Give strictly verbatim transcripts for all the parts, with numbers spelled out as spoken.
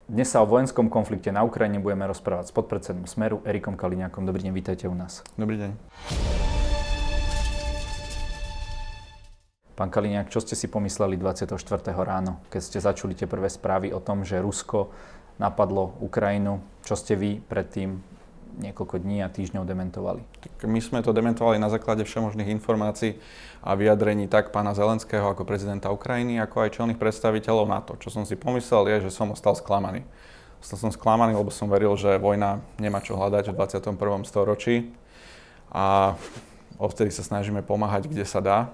Dnes sa o vojenskom konflikte na Ukrajine budeme rozprávať s podpredsedom Smeru Erikom Kaliňákom. Dobrý deň, vítajte u nás. Dobrý deň. Pán Kaliňák, čo ste si pomysleli dvadsiateho štvrtého ráno, keď ste začuli tie prvé správy o tom, že Rusko napadlo Ukrajinu? Čo ste vy predtým niekoľko dní a týždňov dementovali? Tak my sme to dementovali na základe všemožných informácií a vyjadrení tak pána Zelenského ako prezidenta Ukrajiny, ako aj čelných predstaviteľov NATO. Čo som si pomyslel je, že som ostal sklamaný. Ostal som sklamaný, lebo som veril, že vojna nemá čo hľadať v dvadsiatom prvom storočí a odtedy sa snažíme pomáhať, kde sa dá.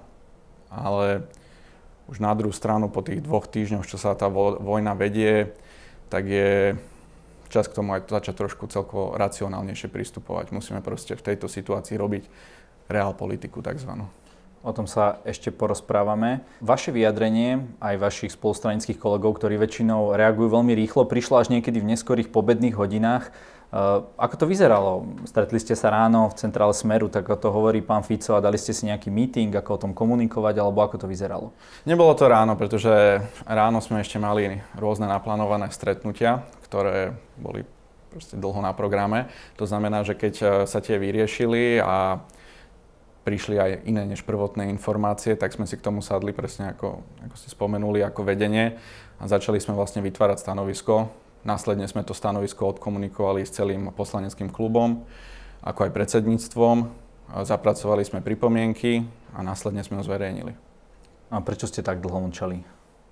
Ale už na druhú stranu po tých dvoch týždňoch, čo sa tá vojna vedie, tak je čas k tomu aj začať trošku celkovo racionálnejšie pristupovať. Musíme proste v tejto situácii robiť reál politiku takzvanú. O tom sa ešte porozprávame. Vaše vyjadrenie, aj vašich spolustranických kolegov, ktorí väčšinou reagujú veľmi rýchlo, prišlo až niekedy v neskorých pobedných hodinách. Ako to vyzeralo? Stretli ste sa ráno v centrále Smeru, tak o to hovorí pán Fico, a dali ste si nejaký meeting, ako o tom komunikovať, alebo ako to vyzeralo? Nebolo to ráno, pretože ráno sme ešte mali rôzne naplánované stretnutia, ktoré boli proste dlho na programe. To znamená, že keď sa tie vyriešili a prišli aj iné než prvotné informácie, tak sme si k tomu sadli presne ako, ako ste spomenuli, ako vedenie a začali sme vlastne vytvárať stanovisko. Následne sme to stanovisko odkomunikovali s celým poslaneckým klubom, ako aj predsedníctvom. Zapracovali sme pripomienky a následne sme ho zverejnili. A prečo ste tak dlho mlčali?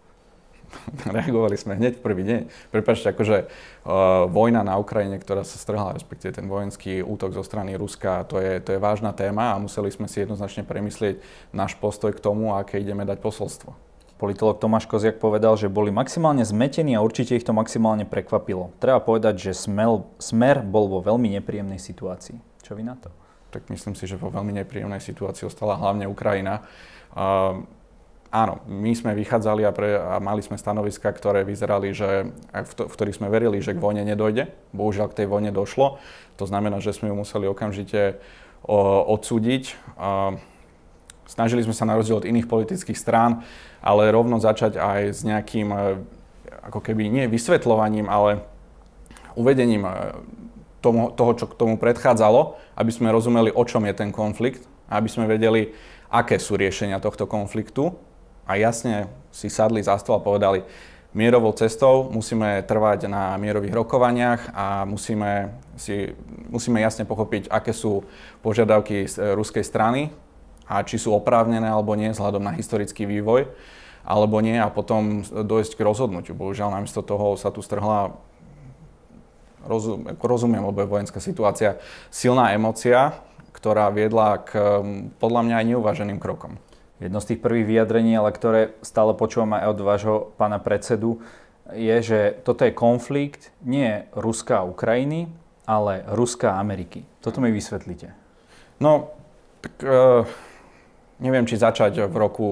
Reagovali sme hneď v prvý deň. Prepáčte, akože uh, vojna na Ukrajine, ktorá sa strhla, respektíve ten vojenský útok zo strany Ruska, to je, to je vážna téma a museli sme si jednoznačne premyslieť náš postoj k tomu, aké ideme dať posolstvo. Politológ Tomáš Koziak povedal, že boli maximálne zmetení a určite ich to maximálne prekvapilo. Treba povedať, že Smel, Smer bol vo veľmi nepríjemnej situácii. Čo vy na to? Tak myslím si, že vo veľmi nepríjemnej situácii ostala hlavne Ukrajina. Uh, Áno, my sme vychádzali a, pre, a mali sme stanoviska, ktoré vyzerali, že, v, to, v ktorých sme verili, že k vojne nedojde. Bohužiaľ k tej vojne došlo. To znamená, že sme ju museli okamžite o, odsúdiť. A snažili sme sa na rozdiel od iných politických strán, ale rovno začať aj s nejakým, ako keby nie vysvetľovaním, ale uvedením tomu, toho, čo k tomu predchádzalo, aby sme rozumeli, o čom je ten konflikt, aby sme vedeli, aké sú riešenia tohto konfliktu. A jasne si sadli za stôl a povedali, mierovou cestou musíme trvať na mierových rokovaniach a musíme, si, musíme jasne pochopiť, aké sú požiadavky z ruskej strany a či sú oprávnené alebo nie vzhľadom na historický vývoj alebo nie a potom dojsť k rozhodnutiu. Bohužiaľ namiesto toho sa tu strhla, rozum, rozumiem, lebo je vojenská situácia, silná emócia, ktorá viedla k podľa mňa aj neuváženým krokom. Jedno z tých prvých vyjadrení, ale ktoré stále počúvam aj od vášho pána predsedu, je, že toto je konflikt nie Ruska a Ukrajiny, ale Ruska a Ameriky. Toto mi vysvetlíte. No, tak uh, neviem, či začať v roku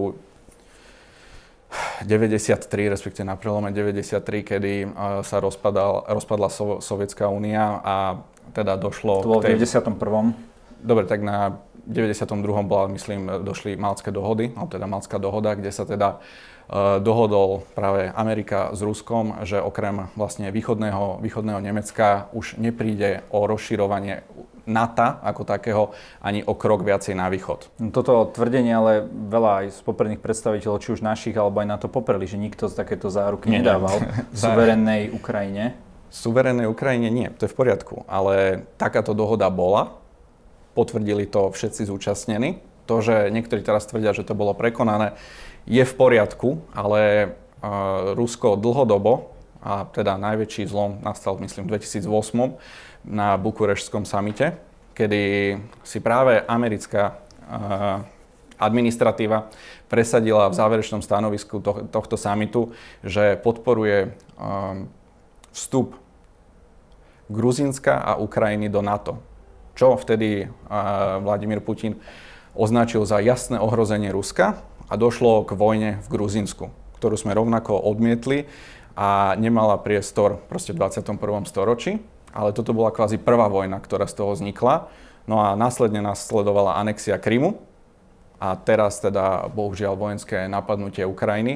deväťdesiattri, respektíve na prelome deväťdesiattri, kedy uh, sa rozpadal, rozpadla so, Sovietská únia a teda došlo... To bolo k tej... v deväťdesiatom prvom. Dobre, tak na deväťdesiatom druhom bola, myslím, došli Maltské dohody, alebo teda Maltská dohoda, kde sa teda uh, dohodol práve Amerika s Ruskom, že okrem vlastne východného, východného Nemecka už nepríde o rozširovanie NATO ako takého ani o krok viacej na východ. Toto tvrdenie ale veľa aj z popredných predstaviteľov, či už našich, alebo aj na to popreli, že nikto z takéto záruky nie, nedával v suverénnej Ukrajine. V suverénnej Ukrajine nie, to je v poriadku, ale takáto dohoda bola. Potvrdili to všetci zúčastnení. To, že niektorí teraz tvrdia, že to bolo prekonané, je v poriadku, ale uh, Rusko dlhodobo, a teda najväčší zlom nastal, myslím, v dvetisícosem na Bukureštskom samite, kedy si práve americká uh, administratíva presadila v záverečnom stanovisku to, tohto samitu, že podporuje um, vstup Gruzínska a Ukrajiny do NATO. Čo vtedy uh, Vladimír Putin označil za jasné ohrozenie Ruska a došlo k vojne v Gruzínsku, ktorú sme rovnako odmietli a nemala priestor proste v dvadsiatom prvom storočí, ale toto bola kvázi prvá vojna, ktorá z toho vznikla. No a následne nasledovala anexia Krymu a teraz teda bohužiaľ vojenské napadnutie Ukrajiny,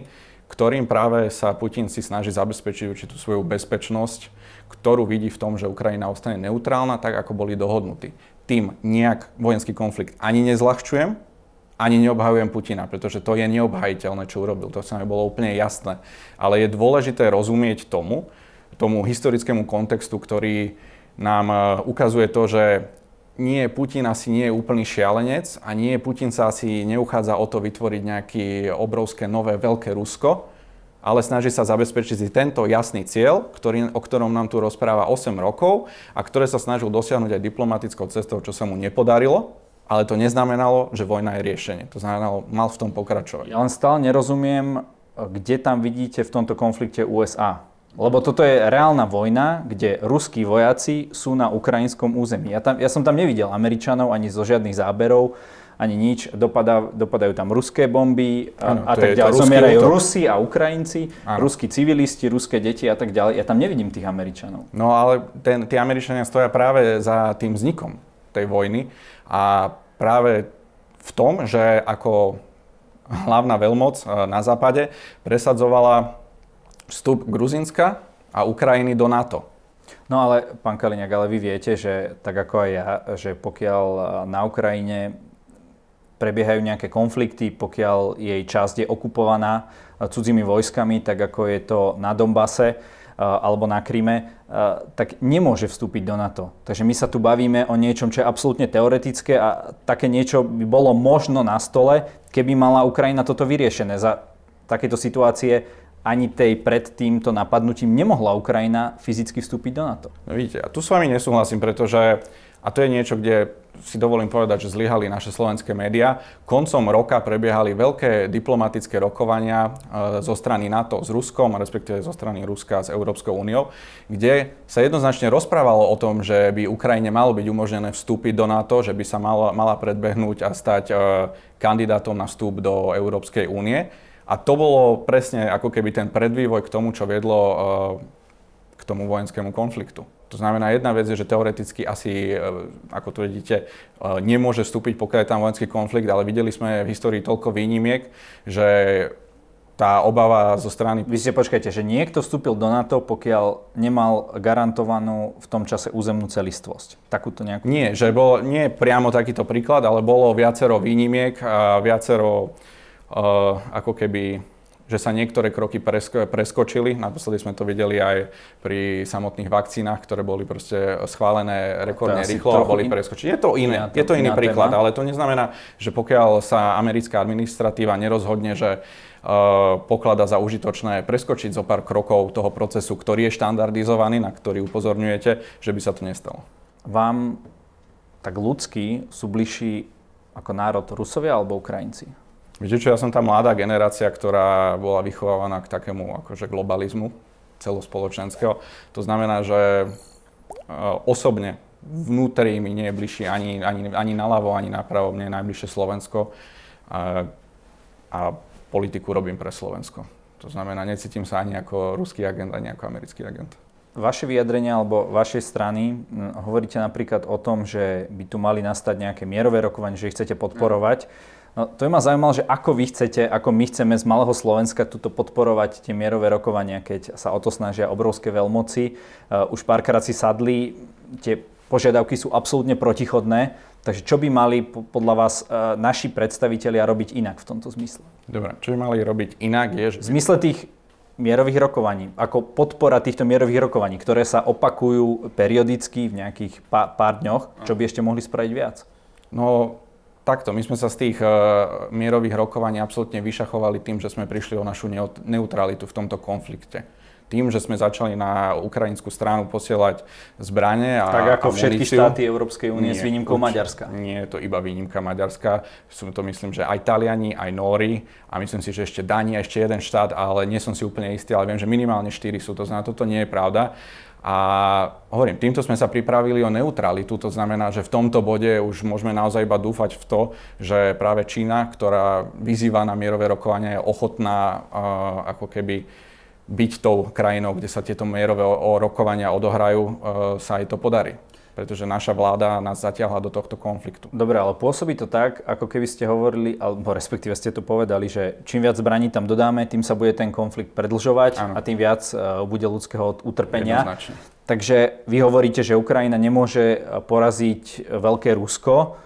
ktorým práve sa Putin si snaží zabezpečiť určitú svoju bezpečnosť, ktorú vidí v tom, že Ukrajina ostane neutrálna, tak ako boli dohodnutí. Tým nejak vojenský konflikt ani nezľahčujem, ani neobhajujem Putina, pretože to je neobhajiteľné, čo urobil. To sa mi bolo úplne jasné. Ale je dôležité rozumieť tomu, tomu historickému kontextu, ktorý nám ukazuje to, že nie Putin asi nie je úplný šialenec a nie Putin sa asi neuchádza o to vytvoriť nejaké obrovské, nové, veľké Rusko, ale snaží sa zabezpečiť si tento jasný cieľ, ktorý, o ktorom nám tu rozpráva osem rokov a ktoré sa snažil dosiahnuť aj diplomatickou cestou, čo sa mu nepodarilo, ale to neznamenalo, že vojna je riešenie. To znamenalo, mal v tom pokračovať. Ja len stále nerozumiem, kde tam vidíte v tomto konflikte ú es á. Lebo toto je reálna vojna, kde ruskí vojaci sú na ukrajinskom území. Ja, tam, ja som tam nevidel Američanov ani zo žiadnych záberov, ani nič. Dopadá, dopadajú tam ruské bomby a, ano, a tak ďalej. Zomierajú Rusi a Ukrajinci, ano. Ruskí civilisti, ruské deti a tak ďalej. Ja tam nevidím tých Američanov. No ale ten, tí Američania stoja práve za tým vznikom tej vojny a práve v tom, že ako hlavná veľmoc na západe presadzovala vstup Gruzínska a Ukrajiny do NATO. No ale, pán Kaliňák, ale vy viete, že tak ako aj ja, že pokiaľ na Ukrajine prebiehajú nejaké konflikty, pokiaľ jej časť je okupovaná cudzými vojskami, tak ako je to na Donbase alebo na Kryme, tak nemôže vstúpiť do NATO. Takže my sa tu bavíme o niečom, čo je absolútne teoretické a také niečo by bolo možno na stole, keby mala Ukrajina toto vyriešené. Za takéto situácie ani tej pred týmto napadnutím nemohla Ukrajina fyzicky vstúpiť do NATO. No vidíte, a tu s vami nesúhlasím, pretože, a to je niečo, kde si dovolím povedať, že zlyhali naše slovenské médiá, koncom roka prebiehali veľké diplomatické rokovania e, zo strany NATO s Ruskom, respektíve zo strany Ruska s Európskou úniou, kde sa jednoznačne rozprávalo o tom, že by Ukrajine malo byť umožnené vstúpiť do NATO, že by sa mala, mala predbehnúť a stať e, kandidátom na vstup do Európskej únie. A to bolo presne ako keby ten predvývoj k tomu, čo viedlo uh, k tomu vojenskému konfliktu. To znamená, jedna vec je, že teoreticky asi, uh, ako tvrdíte, uh, nemôže vstúpiť, pokiaľ je tam vojenský konflikt, ale videli sme v histórii toľko výnimiek, že tá obava zo strany... Vy ste počkajte, že niekto vstúpil do NATO, pokiaľ nemal garantovanú v tom čase územnú celistvosť. Takúto nejakú... Nie, že bol, nie priamo takýto príklad, ale bolo viacero výnimiek a viacero... Uh, ako keby, že sa niektoré kroky presko- preskočili. Naposledy sme to videli aj pri samotných vakcínach, ktoré boli proste schválené rekordne rýchlo a boli in... preskočené. Je to iné, to, je to iný príklad, téma. Ale to neznamená, že pokiaľ sa americká administratíva nerozhodne, že uh, pokladá za užitočné preskočiť zo pár krokov toho procesu, ktorý je štandardizovaný, na ktorý upozorňujete, že by sa to nestalo. Vám tak ľudský sú bližší ako národ Rusovia alebo Ukrajinci? Viete čo, ja som tá mladá generácia, ktorá bola vychovávaná k takému akože globalizmu celospoločenského. To znamená, že osobne vnútri mi nie je bližšie ani, ani, ani naľavo, ani napravo, mne je najbližšie Slovensko a, a politiku robím pre Slovensko. To znamená, necítim sa ani ako ruský agent, ani ako americký agent. Vaše vyjadrenia alebo vašej strany hovoríte napríklad o tom, že by tu mali nastať nejaké mierové rokovanie, že ich chcete podporovať. No, to je ma zaujímalo, že ako vy chcete, ako my chceme z malého Slovenska tuto podporovať tie mierové rokovania, keď sa o to snažia obrovské veľmoci. Uh, už párkrát si sadli, tie požiadavky sú absolútne protichodné, takže čo by mali podľa vás uh, naši predstavitelia robiť inak v tomto zmysle? Dobre, čo by mali robiť inak je, že... V zmysle tých mierových rokovaní, ako podpora týchto mierových rokovaní, ktoré sa opakujú periodicky v nejakých pá- pár dňoch, čo by ešte mohli spraviť viac? No... Takto, my sme sa z tých uh, mierových rokovaní absolútne vyšachovali tým, že sme prišli o našu neutralitu v tomto konflikte. Tým, že sme začali na ukrajinskú stranu posielať zbrane a tak ako a všetky štáty Európskej únie s výnimkou Maďarska. Nie je to iba výnimka Maďarska. Sú to myslím, že aj Taliani, aj Nóri a myslím si, že ešte Dani a ešte jeden štát, ale nie som si úplne istý, ale viem, že minimálne štyri sú. To znamená, toto nie je pravda. A hovorím, týmto sme sa pripravili o neutralitu, to znamená, že v tomto bode už môžeme naozaj iba dúfať v to, že práve Čína, ktorá vyzýva na mierové rokovania, je ochotná uh, ako keby byť tou krajinou, kde sa tieto mierové rokovania odohrajú, uh, sa aj to podarí. pretože naša vláda nás zatiahla do tohto konfliktu. Dobre, ale pôsobí to tak, ako keby ste hovorili, alebo respektíve ste to povedali, že čím viac zbraní tam dodáme, tým sa bude ten konflikt predlžovať ano. A tým viac uh, bude ľudského utrpenia. Jednoznačne. Takže vy hovoríte, že Ukrajina nemôže poraziť veľké Rusko,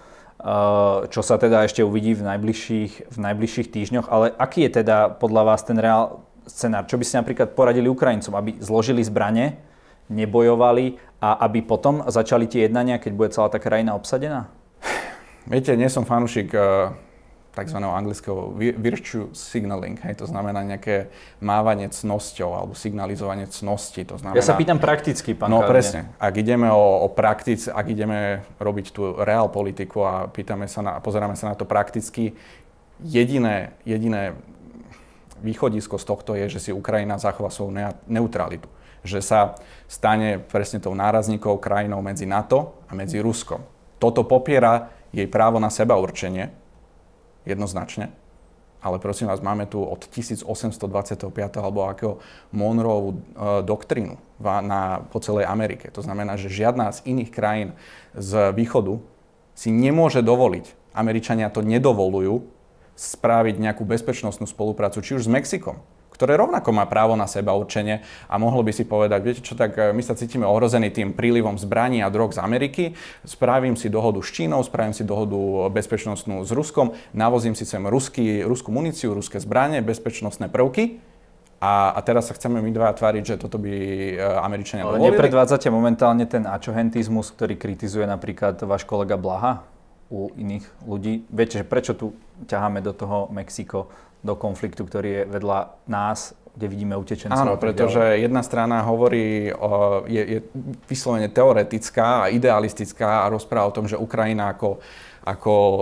čo sa teda ešte uvidí v najbližších, v najbližších týždňoch. Ale aký je teda podľa vás ten reál scenár? Čo by ste napríklad poradili Ukrajincom, aby zložili zbrane, nebojovali a aby potom začali tie jednania, keď bude celá tá krajina obsadená? Viete, nie som fanúšik uh, tzv. Anglického virtue signaling, hej, to znamená nejaké mávanie cnosťou alebo signalizovanie cnosti. To znamená, ja sa pýtam prakticky, pán No Kádne. presne. Ak ideme o, o praktic, ak ideme robiť tú reál politiku a pýtame sa na, pozeráme sa na to prakticky, jediné, jediné východisko z tohto je, že si Ukrajina zachová svoju neutralitu. Že sa stane presne tou nárazníkovou krajinou medzi NATO a medzi Ruskom. Toto popiera jej právo na seba určenie, jednoznačne, ale prosím vás, máme tu od tisícosemstodvadsaťpäť alebo akého Monroeovú e, doktrínu na, po celej Amerike. To znamená, že žiadna z iných krajín z východu si nemôže dovoliť, Američania to nedovolujú, spraviť nejakú bezpečnostnú spoluprácu, či už s Mexikom, ktoré rovnako má právo na seba určenie a mohlo by si povedať, viete čo, tak my sa cítime ohrození tým prílivom zbraní a drog z Ameriky, spravím si dohodu s Čínou, spravím si dohodu bezpečnostnú s Ruskom, navozím si sem ruský, ruskú muníciu, ruské zbranie, bezpečnostné prvky a, a teraz sa chceme my dva tváriť, že toto by Američania dovolili. Ale nepredvádzate momentálne ten ačohentizmus, ktorý kritizuje napríklad váš kolega Blaha u iných ľudí? Viete, že prečo tu ťaháme do toho Mexiko, do konfliktu, ktorý je vedľa nás, kde vidíme utečencov? Áno, pretože jedna strana hovorí, o, je, je vyslovene teoretická a idealistická a rozpráva o tom, že Ukrajina ako, ako e,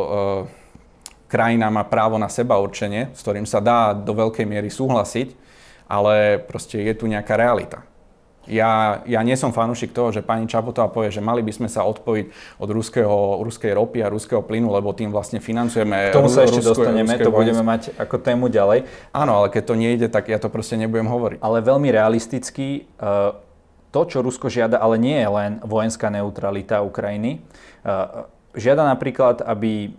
krajina má právo na seba určenie, s ktorým sa dá do veľkej miery súhlasiť, ale proste je tu nejaká realita. Ja, ja nie som fanúšik toho, že pani Čaputová povie, že mali by sme sa odpojiť od ruského, ruskej ropy a ruského plynu, lebo tým vlastne financujeme... K tomu sa ešte dostaneme, to budeme mať ako tému ďalej. Áno, ale keď to nejde, tak ja to proste nebudem hovoriť. Ale veľmi realisticky, to, čo Rusko žiada, ale nie je len vojenská neutralita Ukrajiny, žiada napríklad, aby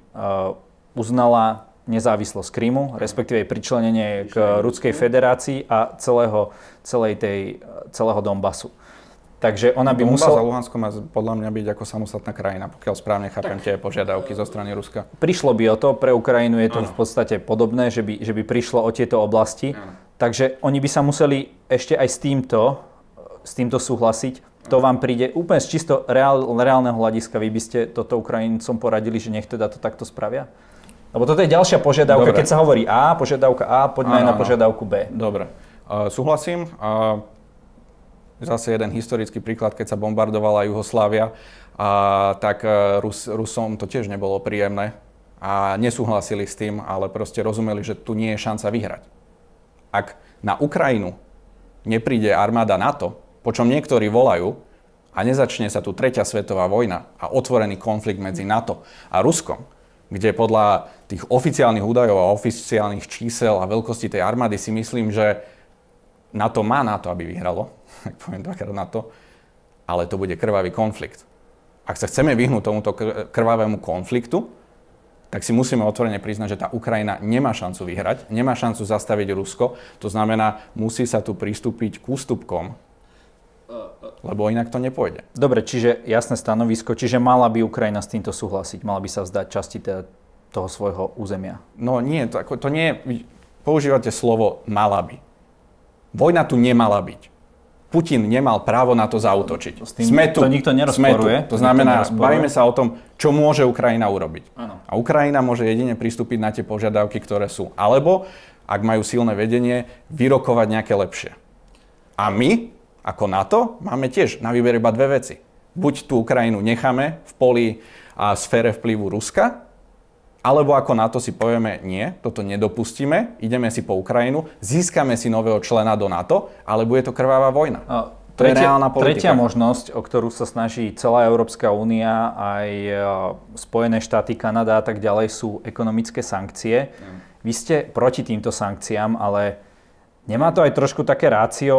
uznala nezávislosť Krymu, respektíve pričlenenie k Ruskej federácii a celého, celej tej, celého Donbasu. Takže ona by musela... Donbas a Luhansko má podľa mňa byť ako samostatná krajina, pokiaľ správne chápem tie požiadavky zo strany Ruska. Prišlo by o to, pre Ukrajinu je to ano. v podstate podobné, že by, že by prišlo o tieto oblasti. Ano. Takže oni by sa museli ešte aj s týmto, s týmto súhlasiť. To vám príde úplne z čisto reál, reálneho hľadiska. Vy by ste toto Ukrajincom poradili, že nech teda to takto spravia? Lebo toto je ďalšia požiadavka, Dobre. Keď sa hovorí A, požiadavka A, poďme aj na požiadavku B. Dobre, uh, súhlasím. Uh, zase jeden historický príklad, keď sa bombardovala Juhoslávia, uh, tak uh, Rus, Rusom to tiež nebolo príjemné a nesúhlasili s tým, ale proste rozumeli, že tu nie je šanca vyhrať. Ak na Ukrajinu nepríde armáda NATO, po čom niektorí volajú, a nezačne sa tu tretia svetová vojna a otvorený konflikt medzi NATO a Ruskom, kde podľa tých oficiálnych údajov a oficiálnych čísel a veľkosti tej armády si myslím, že NATO má na to, aby vyhralo, tak poviem dvakrát NATO, ale to bude krvavý konflikt. Ak sa chceme vyhnúť tomuto krvavému konfliktu, tak si musíme otvorene priznať, že tá Ukrajina nemá šancu vyhrať, nemá šancu zastaviť Rusko, to znamená, musí sa tu pristúpiť k ústupkom, lebo inak to nepôjde. Dobre, čiže jasné stanovisko, čiže mala by Ukrajina s týmto súhlasiť, mala by sa vzdať časti teda toho svojho územia. No nie, to, to nie je, používate slovo mala by. Vojna tu nemala byť. Putin nemal právo na to zaútočiť. S tým sme tu, to nikto nerozporuje. To znamená, bavíme sa o tom, čo môže Ukrajina urobiť. Áno. A Ukrajina môže jedine pristúpiť na tie požiadavky, ktoré sú. Alebo, ak majú silné vedenie, vyrokovať nejaké lepšie. A my, ako NATO, máme tiež na výber iba dve veci. Buď tú Ukrajinu necháme v poli a sfére vplyvu Ruska, alebo ako NATO si povieme, nie, toto nedopustíme, ideme si po Ukrajinu, získame si nového člena do NATO, ale bude to krvavá vojna. A to tretia, je reálna politika. Tretia možnosť, o ktorú sa snaží celá Európska únia, aj Spojené štáty, Kanada a tak ďalej, sú ekonomické sankcie. Mm. Vy ste proti týmto sankciám, ale nemá to aj trošku také rácio,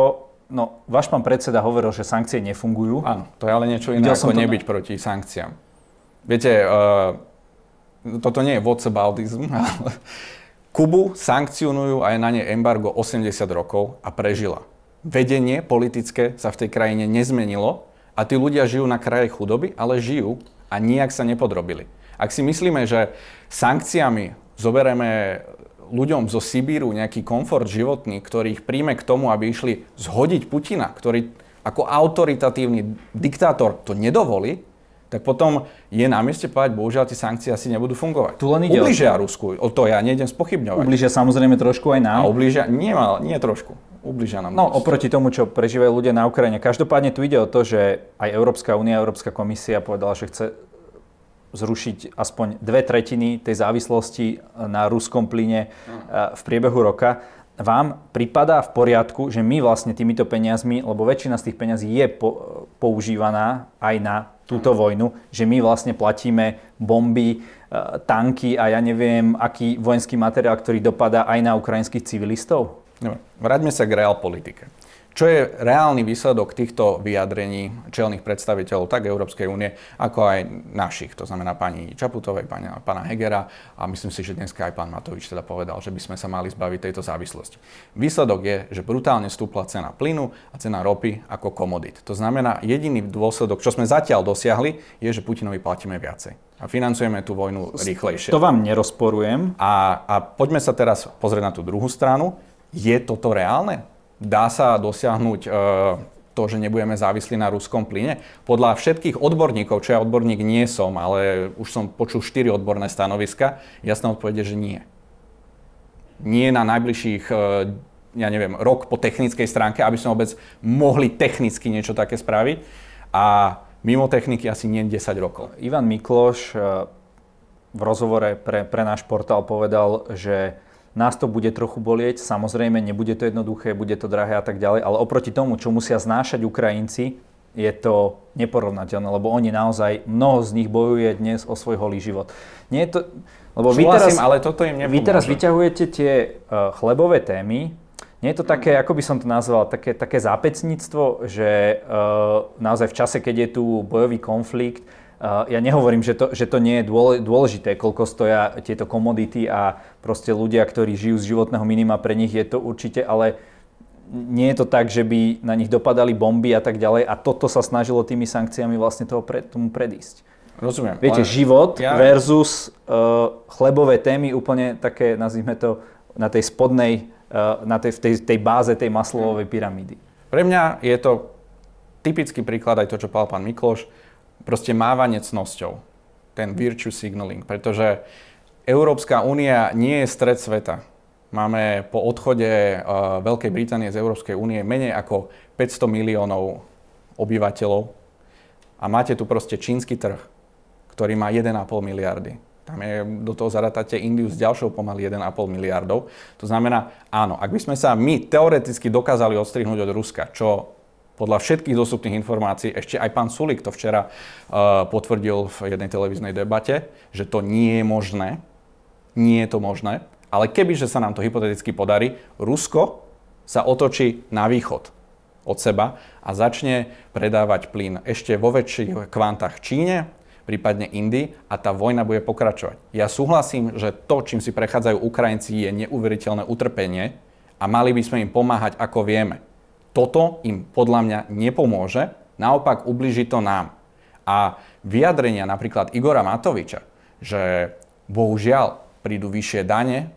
no, váš pán predseda hovoril, že sankcie nefungujú. Áno, to je ale niečo iné, ako nebyť na... proti sankciám. Viete, uh, toto nie je whataboutism, ale Kubu sankcionujú aj na ne embargo osemdesiat rokov a prežila. Vedenie politické sa v tej krajine nezmenilo a tí ľudia žijú na kraji chudoby, ale žijú a nijak sa nepodrobili. Ak si myslíme, že sankciami zoberieme ľuďom zo Sibíru nejaký komfort životný, ktorý ich príjme k tomu, aby išli zhodiť Putina, ktorý ako autoritatívny diktátor to nedovolí, tak potom je na mieste povedať, bohužiaľ tie sankcie asi nebudú fungovať. Tu len ide ublížia Rusku, o to ja nejdem spochybňovať. Ublížia samozrejme trošku aj nám. A ublížia, nie, nie trošku, ublížia nám. No oproti tomu, čo prežívajú ľudia na Ukrajine. Každopádne tu ide o to, že aj Európska únia, Európska komisia povedala, že chce zrušiť aspoň dve tretiny tej závislosti na ruskom plyne v priebehu roka. Vám pripadá v poriadku, že my vlastne týmito peniazmi, lebo väčšina z tých peniazí je po, používaná aj na túto vojnu, že my vlastne platíme bomby, tanky a ja neviem, aký vojenský materiál, ktorý dopadá aj na ukrajinských civilistov? Vráťme sa k realpolitike. Čo je reálny výsledok týchto vyjadrení čelných predstaviteľov tak Európskej únie, ako aj našich, to znamená pani Čaputovej, pána, pána Hegera a myslím si, že dneska aj pán Matovič teda povedal, že by sme sa mali zbaviť tejto závislosti. Výsledok je, že brutálne stúpla cena plynu a cena ropy ako komodít. To znamená, jediný dôsledok, čo sme zatiaľ dosiahli, je, že Putinovi platíme viacej. A financujeme tú vojnu rýchlejšie. To vám nerozporujem. A, a poďme sa teraz pozrieť na tú druhú stranu. Je toto reálne? Dá sa dosiahnuť e, to, že nebudeme závislí na ruskom plyne? Podľa všetkých odborníkov, čo ja odborník nie som, ale už som počul štyri odborné stanoviska, jasná odpoveď je, že nie. Nie na najbližších, e, ja neviem, rok po technickej stránke, aby sme vôbec mohli technicky niečo také spraviť. A mimo techniky asi nie desať rokov. Ivan Mikloš e, v rozhovore pre, pre náš portál povedal, že nás to bude trochu bolieť, samozrejme, nebude to jednoduché, bude to drahé a tak ďalej, ale oproti tomu, čo musia znášať Ukrajinci, je to neporovnateľné, lebo oni naozaj, mnoho z nich bojuje dnes o svoj holý život. Nie je to, lebo vy teraz, ale toto im nepomôže. Vy teraz vyťahujete tie uh, chlebové témy, nie je to také, ako by som to nazval, také, také zápecníctvo, že uh, naozaj v čase, keď je tu bojový konflikt, Uh, ja nehovorím, že to, že to nie je dôležité, koľko stoja tieto komodity a proste ľudia, ktorí žijú z životného minima, pre nich je to určite, ale nie je to tak, že by na nich dopadali bomby a tak ďalej a toto sa snažilo tými sankciami vlastne toho pre, tomu predísť. Rozumiem. Viete, život ja... versus uh, chlebové témy úplne také, nazvime to, na tej spodnej, uh, na tej, tej, tej báze tej Maslowovej pyramídy. Pre mňa je to typický príklad aj to, čo povedal pán Mikloš, proste mávanie cnosťou, ten virtue signaling, pretože Európska únia nie je stred sveta. Máme po odchode uh, Veľkej Británie z Európskej únie menej ako päťsto miliónov obyvateľov a máte tu proste čínsky trh, ktorý má jeden a pol miliardy. Tam je, do toho zaratáte Indiu s ďalšou pomaly jeden a pol miliardov. To znamená, áno, ak by sme sa my teoreticky dokázali odstrihnúť od Ruska, čo podľa všetkých dostupných informácií, ešte aj pán Sulík to včera uh, potvrdil v jednej televíznej debate, že to nie je možné. Nie je to možné. Ale kebyže sa nám to hypoteticky podarí, Rusko sa otočí na východ od seba a začne predávať plyn ešte vo väčších kvantách Číne, prípadne Indii a tá vojna bude pokračovať. Ja súhlasím, že to, čím si prechádzajú Ukrajinci, je neuveriteľné utrpenie a mali by sme im pomáhať, ako vieme. Toto im podľa mňa nepomôže, naopak ublíži to nám. A vyjadrenia napríklad Igora Matoviča, že bohužiaľ prídu vyššie dane,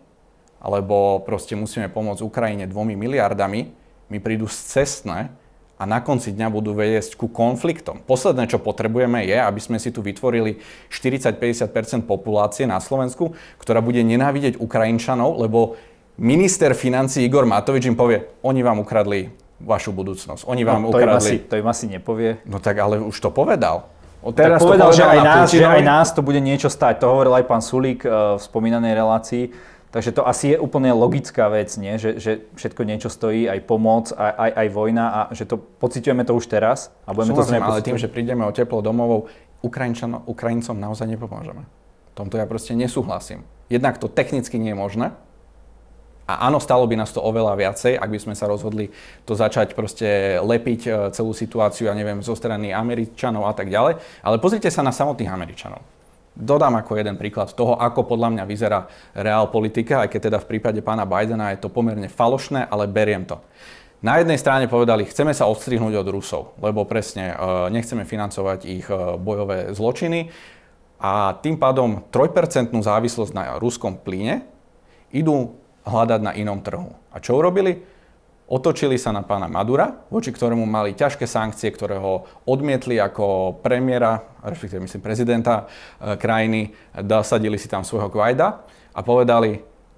alebo proste musíme pomôcť Ukrajine dvomi miliardami, mi prídu scestné a na konci dňa budú viesť ku konfliktom. Posledné, čo potrebujeme, je, aby sme si tu vytvorili štyridsať až päťdesiat percent populácie na Slovensku, ktorá bude nenávidieť Ukrajinčanov, lebo minister financií Igor Matovič im povie, oni vám ukradli vašu budúcnosť. Oni vám no, to ukradli... Im asi, to im asi nepovie. No tak ale už to povedal. Teraz to povedal, že aj, nás, že aj nás to bude niečo stáť. To hovoril aj pán Sulík uh, v spomínanej relácii. Takže to asi je úplne logická vec, nie? Že, že všetko niečo stojí, aj pomoc, aj, aj, aj vojna a že to pociťujeme to už teraz. A budeme Súhlasím, to ale tým, že prídeme o teplo domovou, Ukrajincom naozaj nepomôžeme. V tomto ja proste nesúhlasím. Jednak to technicky nie je možné. A áno, stalo by nás to oveľa viacej, ak by sme sa rozhodli to začať proste lepiť celú situáciu, ja neviem, zo strany Američanov a tak ďalej. Ale pozrite sa na samotných Američanov. Dodám ako jeden príklad toho, ako podľa mňa vyzerá reál politika, aj keď teda v prípade pána Bidena je to pomerne falošné, ale beriem to. Na jednej strane povedali, chceme sa odstrihnúť od Rusov, lebo presne nechceme financovať ich bojové zločiny a tým pádom trojpercentnú závislosť na ruskom plyne idú hľadať na inom trhu. A čo urobili? Otočili sa na pána Madura, voči ktorému mali ťažké sankcie, ktoré ho odmietli ako premiéra, respektíve myslím prezidenta e, krajiny, dosadili si tam svojho Guaida a povedali,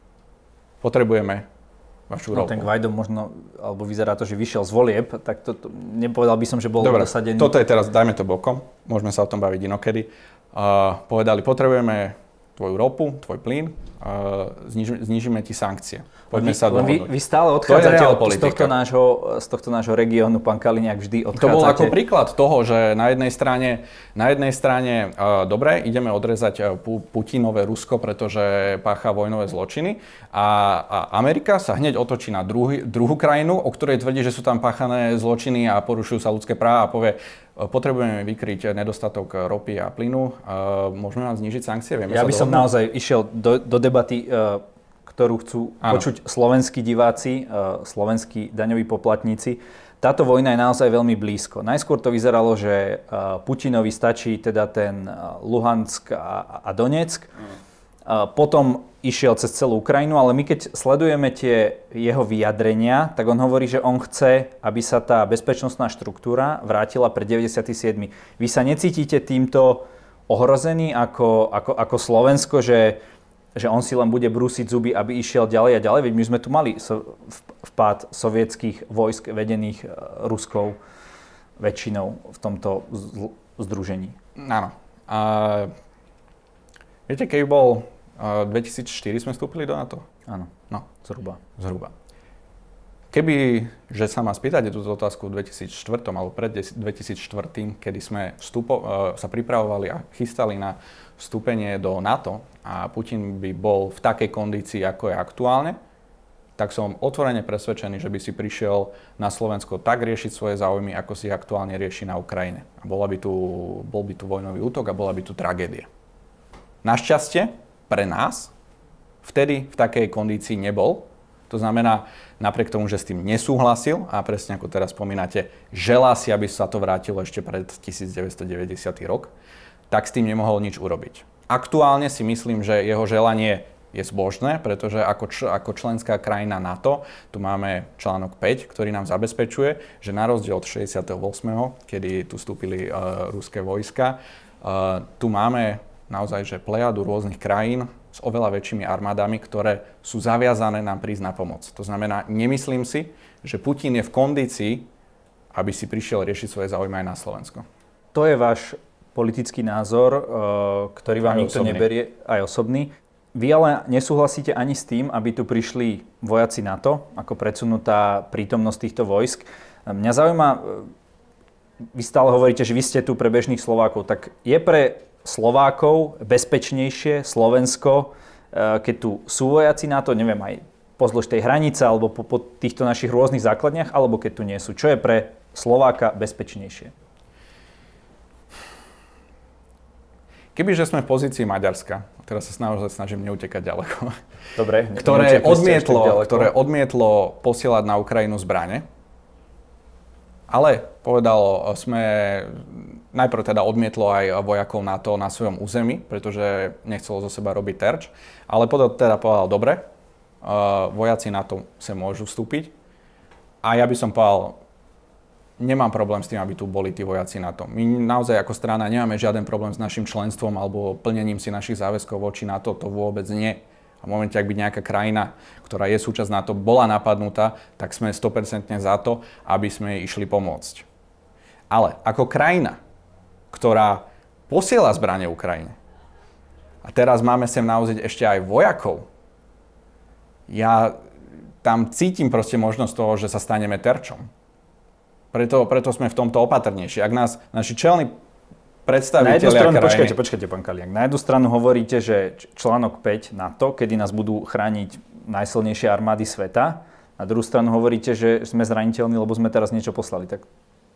potrebujeme vašu ropu. No ten Guaido možno, alebo vyzerá to, že vyšiel z volieb, tak to, to nepovedal by som, že bol Dobre, dosadený. Toto je teraz, dajme to bokom, môžeme sa o tom baviť inokedy. Uh, povedali, potrebujeme tvoju ropu, tvoj plyn, uh, zniž, znižíme ti sankcie. Poďme vy, sa dohodnúť. Vy, vy stále odchádzate od, z, tohto nášho, z tohto nášho regiónu, pán Kaliňák, vždy odchádzate. To bol ako príklad toho, že na jednej strane, na jednej strane uh, dobre, ideme odrezať uh, Putinové Rusko, pretože pácha vojnové zločiny a, a Amerika sa hneď otočí na druhý, druhú krajinu, o ktorej tvrdí, že sú tam páchané zločiny a porušujú sa ľudské práva a povie, potrebujeme vykryť nedostatok ropy a plynu. Uh, môžeme vám znížiť sankcie? Vieme ja by sa som naozaj išiel do, do debaty, uh, ktorú chcú ano. počuť slovenskí diváci, uh, slovenskí daňoví poplatníci. Táto vojna je naozaj veľmi blízko. Najskôr to vyzeralo, že uh, Putinovi stačí teda ten uh, Luhansk a, a Donetsk. Mm. Uh, potom išiel cez celú Ukrajinu, ale my keď sledujeme tie jeho vyjadrenia, tak on hovorí, že on chce, aby sa tá bezpečnostná štruktúra vrátila pre deväťdesiaty siedmy Vy sa necítite týmto ohrozený ako, ako, ako Slovensko, že, že on si len bude brúsiť zuby, aby išiel ďalej a ďalej? Veď my sme tu mali so, vpád sovietských vojsk vedených Ruskou väčšinou v tomto združení. Áno. A viete, keď bol dvetisícštyri sme vstúpili do NATO? Áno, no. zhruba. Zhruba. Keby, že sa ma spýtate túto otázku v dvetisícštyri alebo pred dvetisícštyri, kedy sme vstupo, sa pripravovali a chystali na vstúpenie do NATO a Putin by bol v takej kondícii, ako je aktuálne, tak som otvorene presvedčený, že by si prišiel na Slovensko tak riešiť svoje záujmy, ako si ich aktuálne rieši na Ukrajine. A bola by tu, bol by tu vojnový útok a bola by tu tragédia. Našťastie, pre nás vtedy v takej kondícii nebol. To znamená, napriek tomu, že s tým nesúhlasil a presne ako teraz spomínate, želá si, aby sa to vrátilo ešte pred devätnásťstodeväťdesiaty rok, tak s tým nemohol nič urobiť. Aktuálne si myslím, že jeho želanie je zbožné, pretože ako, č- ako členská krajina NATO, tu máme článok päť, ktorý nám zabezpečuje, že na rozdiel od šesťdesiateho ôsmeho kedy tu vstúpili uh, ruské vojska, uh, tu máme naozaj, že plejadu rôznych krajín s oveľa väčšími armádami, ktoré sú zaviazané nám prísť na pomoc. To znamená, nemyslím si, že Putin je v kondícii, aby si prišiel riešiť svoje záujmy aj na Slovensko. To je váš politický názor, ktorý vám aj nikto osobný. neberie, aj osobný. Vy ale nesúhlasíte ani s tým, aby tu prišli vojaci NATO, ako predsunutá prítomnosť týchto vojsk. Mňa zaujíma, vy stále hovoríte, že vy ste tu pre bežných Slovákov, tak je pre Slovákov bezpečnejšie Slovensko, keď tu sú vojaci NATO, neviem, aj pozdĺž tej hranice alebo po, po týchto našich rôznych základniach, alebo keď tu nie sú. Čo je pre Slováka bezpečnejšie? Kebyže sme v pozícii Maďarska, teraz sa naozaj snažím neutekať ďaleko, Dobre, ktoré, odmietlo, ktoré odmietlo posielať na Ukrajinu zbrane, ale povedalo, sme najprv teda odmietlo aj vojakov NATO na svojom území, pretože nechcelo zo seba robiť terč, ale potom teda povedal, dobre, vojaci NATO sa môžu vstúpiť a ja by som povedal, nemám problém s tým, aby tu boli tí vojaci NATO. My naozaj ako strana nemáme žiaden problém s našim členstvom alebo plnením si našich záväzkov voči NATO, to vôbec nie. A v momente, ak by nejaká krajina, ktorá je súčasť NATO, bola napadnutá, tak sme sto percent za to, aby sme jej išli pomôcť. Ale ako krajina, ktorá posiela zbrane Ukrajine, a teraz máme sem naozaj ešte aj vojakov, ja tam cítim proste možnosť toho, že sa staneme terčom. Preto, preto sme v tomto opatrnejší. Ak nás naši čelní predstavitelia na jednu stranu, krajiny... Počkajte, počkajte, pán Kaliňák. Na jednu stranu hovoríte, že článok päť NATO, kedy nás budú chrániť najsilnejšie armády sveta. Na druhú stranu hovoríte, že sme zraniteľní, lebo sme teraz niečo poslali. Tak...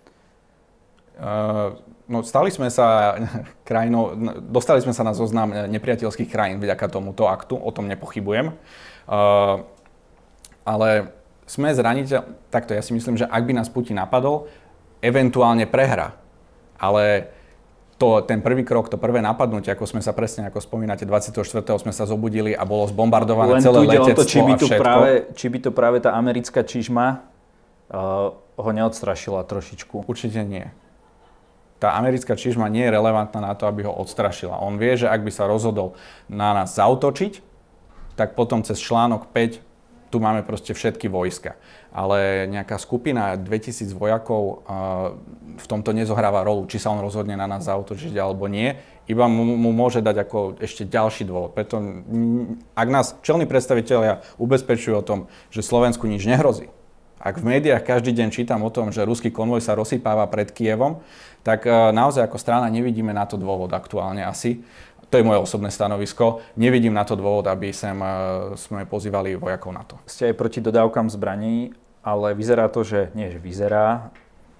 Uh, no stali sme sa krajinou, dostali sme sa na zoznam nepriateľských krajín vďaka tomuto aktu, o tom nepochybujem. Uh, ale sme zraniteľní, takto ja si myslím, že ak by nás Putin napadol, eventuálne prehra. Ale to, ten prvý krok, to prvé napadnutie, ako sme sa presne, ako spomínate, dvadsiateho štvrtého sme sa zobudili a bolo zbombardované Len celé letectvo to, či by a všetko. Práve, či by to práve tá americká čižma uh, ho neodstrašila trošičku? Určite nie. Tá americká čižma nie je relevantná na to, aby ho odstrašila. On vie, že ak by sa rozhodol na nás zaútočiť, tak potom cez článok päť tu máme proste všetky vojska. Ale nejaká skupina dvetisíc vojakov uh, v tomto nezohráva rolu, či sa on rozhodne na nás zaútočiť alebo nie. Iba mu, mu môže dať ako ešte ďalší dôvod. Preto ak nás čelní predstavitelia ubezpečujú o tom, že Slovensku nič nehrozí, ak v médiách každý deň čítam o tom, že ruský konvoj sa rozsypáva pred Kyjevom, tak uh, naozaj ako strana nevidíme na to dôvod aktuálne asi. To je moje osobné stanovisko. Nevidím na to dôvod, aby sem sme pozývali vojakov na to. Ste aj proti dodávkam zbraní, ale vyzerá to, že nie, že vyzerá.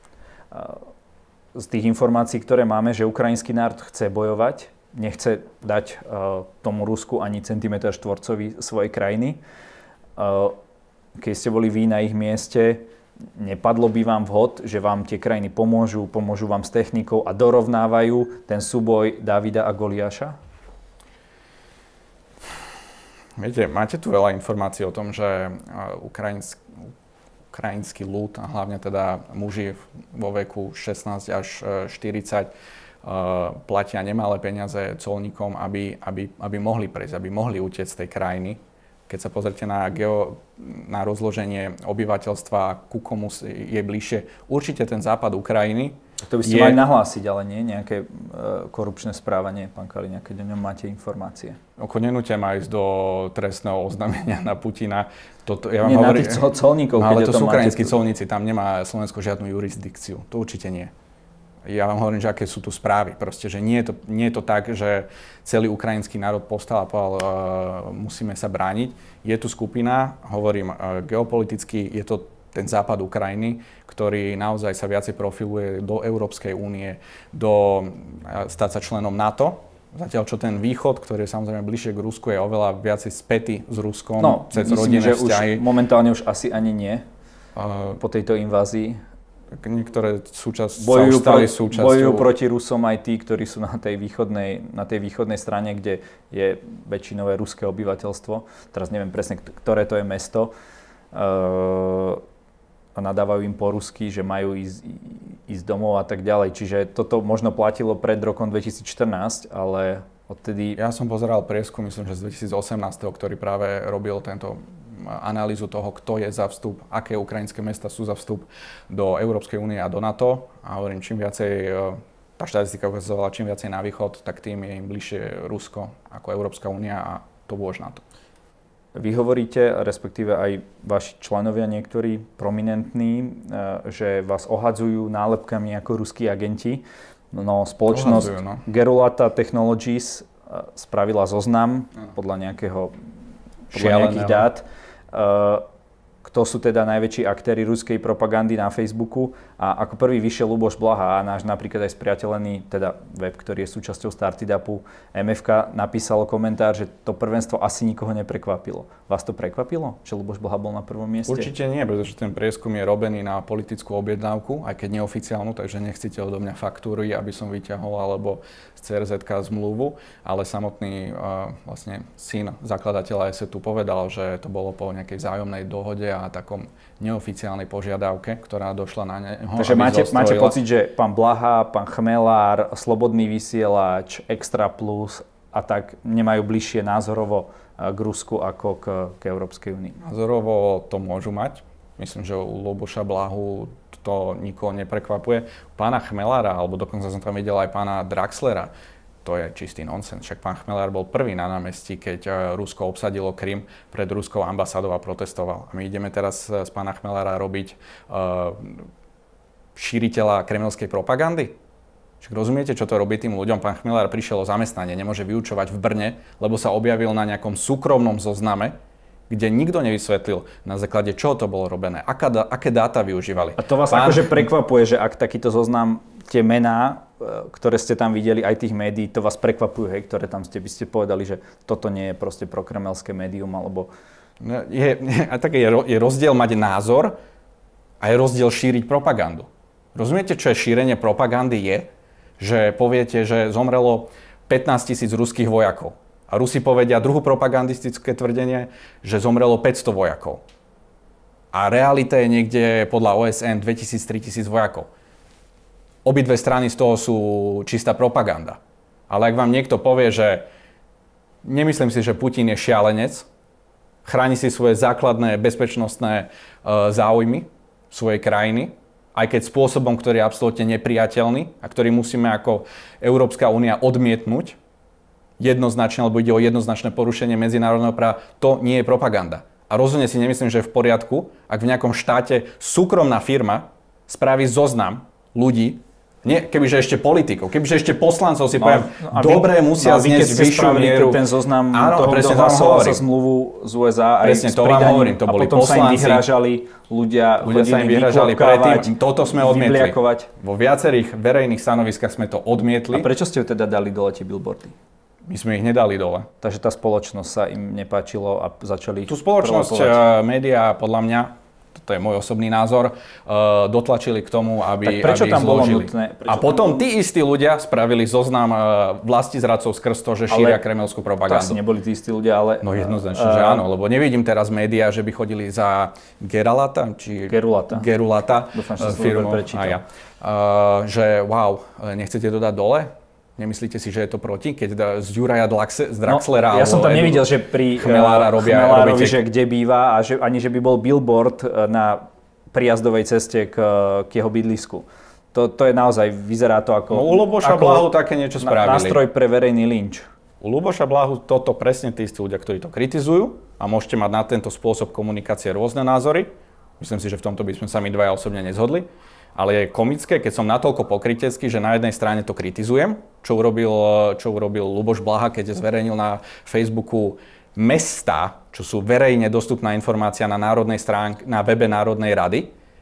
Z tých informácií, ktoré máme, že ukrajinský národ chce bojovať, nechce dať tomu Rusku ani centimetr štvorcový svojej krajiny. Keď ste boli vy na ich mieste, nepadlo by vám vhod, že vám tie krajiny pomôžu, pomôžu vám s technikou a dorovnávajú ten súboj Dávida a Goliáša? Viete, máte tu veľa informácií o tom, že ukrajinský, ukrajinský ľud, a hlavne teda muži vo veku šestnásť až štyridsať, platia nemalé peniaze colníkom, aby, aby, aby mohli prejsť, aby mohli utiecť z tej krajiny. Keď sa pozrite na, geo, na rozloženie obyvateľstva, ku komu je bližšie, určite ten západ Ukrajiny. To by ste je... mali nahlásiť, ale nie nejaké e, korupčné správanie, pán Kaliňák, keď o ňom máte informácie. Oko nenútia ma ísť do trestného oznámenia na Putina. Toto, ja vám nie, hovorím, na tých colníkov, no, keď ale o to tom sú ukrajinskí máte... colníci, tam nemá Slovensko žiadnu jurisdikciu. To určite nie. Ja vám hovorím, že aké sú tu správy. Proste, že nie je to, nie je to tak, že celý ukrajinský národ povstal a povedal, uh, musíme sa brániť. Je tu skupina, hovorím uh, geopoliticky, je to ten západ Ukrajiny, ktorý naozaj sa viacej profiluje do Európskej únie, do uh, stať sa členom NATO. Zatiaľ, čo ten východ, ktorý je samozrejme bližšie k Rusku, je oveľa viacej spätý s Ruskom no, cez myslím, rodinné že vzťahy. Už momentálne už asi ani nie Uh, po tejto invázii. Niektoré súčasť, bojujú, sa stali pro, súčasťou. bojujú proti Rusom aj tí, ktorí sú na tej východnej, na tej východnej strane, kde je väčšinové ruské obyvateľstvo. Teraz neviem presne, ktoré to je mesto. Uh, a nadávajú im po rusky, že majú ísť, ísť domov a tak ďalej. Čiže toto možno platilo pred rokom dvetisícštrnásť, ale odtedy... Ja som pozeral prieskum, myslím, že z dvetisícosemnásť, ktorý práve robil tento analýzu toho, kto je za vstup, aké ukrajinské mesta sú za vstup do Európskej únie a do NATO. A hovorím, čím viacej, tá štatistika ukazovala, čím viacej na východ, tak tým je im bližšie Rusko ako Európska únia a to bôž NATO. Vy hovoríte, respektíve aj vaši členovia niektorí prominentní, že vás ohadzujú nálepkami ako ruskí agenti. No, spoločnosť ohadzujú, no. Gerulata Technologies spravila zoznam no. podľa nejakého podľa nejakých dát. Uh, kto sú teda najväčší aktéri ruskej propagandy na Facebooku a ako prvý vyšiel Ľuboš Blaha a náš napríklad aj spriateľený, teda web, ktorý je súčasťou Startupu, em ef ká napísalo komentár, že to prvenstvo asi nikoho neprekvapilo. Vás to prekvapilo, že Ľuboš Blaha bol na prvom mieste? Určite nie, pretože ten prieskum je robený na politickú objednávku, aj keď neoficiálnu, takže nechcete odo mňa faktúry, aby som vyťahol, alebo z cé er zet ká zmluvu, ale samotný uh, vlastne syn zakladateľa es é tu povedal, že to bolo po nejakej vzájomnej dohode a takom neoficiálnej požiadavke, ktorá došla na neho. Takže máte, máte pocit, že pán Blaha, pán Chmelár, Slobodný vysielač, Extra Plus a tak nemajú bližšie názorovo k Rusku ako k, k Európskej únii? Názorovo to môžu mať. Myslím, že u Ľuboša Blahu to nikoho neprekvapuje. Pána Chmelára, alebo dokonca som tam videl aj pána Draxlera, to je čistý nonsens. Však pán Chmelár bol prvý na námestí, keď Rusko obsadilo Krym pred ruskou ambasádou a protestoval. A my ideme teraz z pána Chmelára robiť uh, šíriteľa kremelskej propagandy? Však rozumiete, čo to robí tým ľuďom? Pán Chmelár prišiel o zamestnanie, nemôže vyučovať v Brne, lebo sa objavil na nejakom súkromnom zozname, kde nikto nevysvetlil, na základe čoho to bolo robené, aká, aké dáta využívali. A to vás Pán... akože prekvapuje, že ak takýto zoznam, tie mená, ktoré ste tam videli, aj tých médií, to vás prekvapujú, hej, ktoré tam ste, by ste povedali, že toto nie je proste prokremelské médium, alebo... Je, je, je, je rozdiel mať názor a je rozdiel šíriť propagandu. Rozumiete, čo je šírenie propagandy je? Že poviete, že zomrelo pätnásť tisíc ruských vojakov. A Rusi povedia druhú propagandistické tvrdenie, že zomrelo päťsto vojakov. A realita je niekde podľa ó es en dvetisíc až tritisíc vojakov. Obidve strany z toho sú čistá propaganda. Ale ak vám niekto povie, že nemyslím si, že Putin je šialenec, chráni si svoje základné bezpečnostné e, záujmy svojej krajiny, aj keď spôsobom, ktorý je absolútne nepriateľný a ktorý musíme ako Európska únia odmietnúť, jednoznačne, alebo ide o jednoznačné porušenie medzinárodného práva, to nie je propaganda. A rozhodne si nemyslím, že je v poriadku, ak v nejakom štáte súkromná firma spraví zoznam ľudí, nie, kebyže ešte politikov, kebyže ešte poslancov si no, poviem, no, dobre musia no, zniesť vyššiu mieru. Ten zoznam áno, toho, kto hlasoval za zmluvu z ú es á aj presne, s to vám hovorím, to boli a potom poslanci. sa im vyhrážali ľudia, ľudia sa im vyhrážali predtým. Toto sme odmietli. Vo viacerých verejných stanoviskách sme to odmietli. A prečo ste ju teda dali dole tie billboardy? My sme ich nedali dole. Takže tá spoločnosť sa im nepáčilo a začali ich tú spoločnosť, médiá, podľa mňa, to je môj osobný názor, uh, dotlačili k tomu, aby, tak prečo aby tam bolo nutné? A potom tí istí ľudia spravili zoznam uh, vlastizradcov skrz to, že šíria kremelskú propagandu. To asi neboli tí istí ľudia, ale... No jednoznačne, uh, že áno, lebo nevidím teraz médiá, že by chodili za Geralata, či... Gerulata. Gerulata. Dúfam, že firmu, a ja. uh, že wow, nechcete to dať dole? Nemyslíte si, že je to proti, keď z Juraja z Draxlera... No, ja som tam nevidel, že pri Chmelára robia, Chmelárovi, robíte... že kde býva a že, ani že by bol billboard na prijazdovej ceste k, k jeho bydlisku. To, to je naozaj, vyzerá to ako... No u Luboša Blahu také niečo spravili. Nástroj pre verejný lynč. U Luboša Blahu toto presne tí istí ľudia, ktorí to kritizujú a môžete mať na tento spôsob komunikácie rôzne názory. Myslím si, že v tomto by sme sa my dvaja osobne nezhodli. Ale je komické, keď som natoľko pokrytecký, že na jednej strane to kritizujem, čo urobil, čo urobil Luboš Blaha, keď zverejnil na Facebooku mestá, čo sú verejne dostupná informácia na národnej stránke, na webe Národnej rady.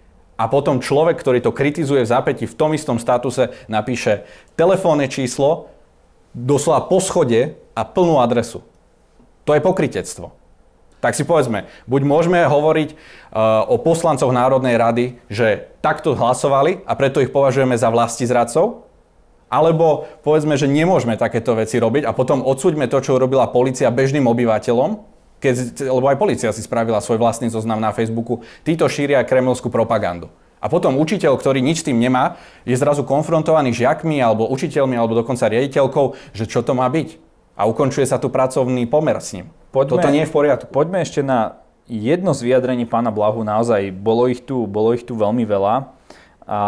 A potom človek, ktorý to kritizuje v zápätí v tom istom statuse, napíše telefónne číslo, doslova po schode a plnú adresu. To je pokrytectvo. Tak si povedzme, buď môžeme hovoriť uh, o poslancoch Národnej rady, že takto hlasovali a preto ich považujeme za vlastizradcov, alebo povedzme, že nemôžeme takéto veci robiť a potom odsúďme to, čo urobila polícia bežným obyvateľom, keď, lebo aj polícia si spravila svoj vlastný zoznam na Facebooku, títo šíria kremelskú propagandu. A potom učiteľ, ktorý nič s tým nemá, je zrazu konfrontovaný žiakmi alebo učiteľmi alebo dokonca riaditeľkou, že čo to má byť. A ukončuje sa tu pracovný pomer s ním. Poďme, toto nie je v poriadku. Poďme ešte na jedno z vyjadrení pána Blahu. Naozaj, bolo ich tu, bolo ich tu veľmi veľa. A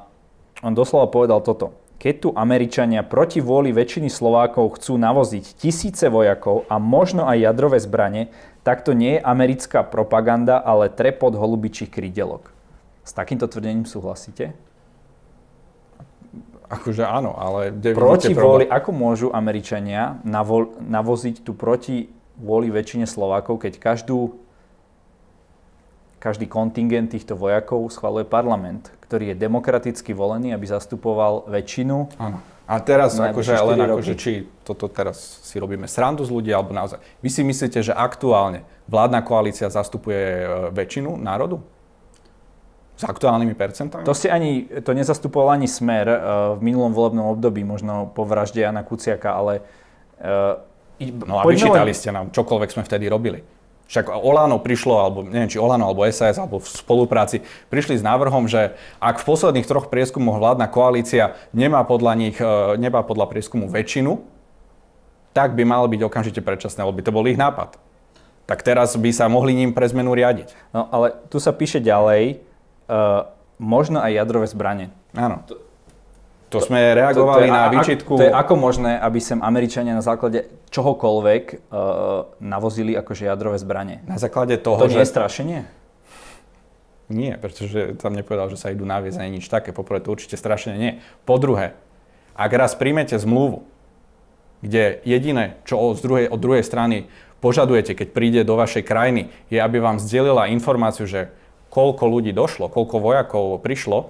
on doslova povedal toto. Keď tu Američania proti vôli väčšiny Slovákov chcú navoziť tisíce vojakov a možno aj jadrové zbrane, tak to nie je americká propaganda, ale trepot holubičích krídelok. S takýmto tvrdením súhlasíte? Akože áno, ale... Proti vôli, ako môžu Američania navo- navoziť tu proti vôli väčšine Slovákov, keď každú, každý kontingent týchto vojakov schvaľuje parlament, ktorý je demokraticky volený, aby zastupoval väčšinu. Áno. A teraz akože len akože, či toto teraz si robíme srandu z ľudí, alebo naozaj. Vy si myslíte, že aktuálne vládna koalícia zastupuje väčšinu národu? S aktuálnymi percentami? To si ani, to nezastupoval ani Smer uh, v minulom volebnom období, možno po vražde Jana Kuciaka, ale... Uh, no a vyčítali ste nám, čokoľvek sme vtedy robili. Však Olano prišlo, alebo neviem, či Olano, alebo es a es, alebo v spolupráci, prišli s návrhom, že ak v posledných troch prieskumoch vládna koalícia nemá podľa nich, uh, nemá podľa prieskumu väčšinu, tak by mal byť okamžite predčasné voľby. To bol ich nápad. Tak teraz by sa mohli ním pre zmenu riadiť. No ale tu sa píše ďalej, Uh, možno aj jadrové zbrane. Áno. To, to sme reagovali to, to je, na výčitku. To je ako možné, aby sem Američania na základe čohokoľvek uh, navozili akože jadrové zbrane? Na základe toho, to že... nie je strašenie? Nie, pretože tam nepovedal, že sa idú naviesť ani nič také. Poprvé, to určite strašenie nie. Po druhé, ak raz príjmete zmluvu, kde jediné, čo od druhej, od druhej strany požadujete, keď príde do vašej krajiny, je, aby vám zdieľila informáciu, že koľko ľudí došlo, koľko vojakov prišlo,